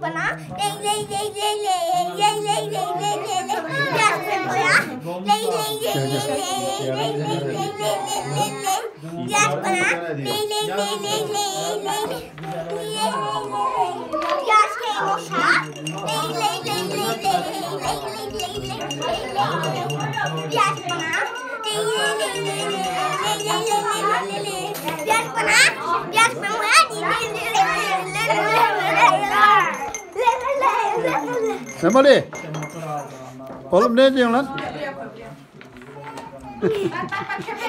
bana. Ley ley ley ley ley ley ley ley ley ley ley. Yaz bana. Ley ley ley ley ley ley ley ley ley ley ley. Yaz bana. Ley ley ley ley ley ley ley. Yaz Kemoş'a. Ley ley ley ley ley ley ley ley ley ley. Yaz bana. Ley ley ley ley ley ley ley ley ley. Yaz bana. Yaz bana. Memoli. Oğlum ne diyorsun lan?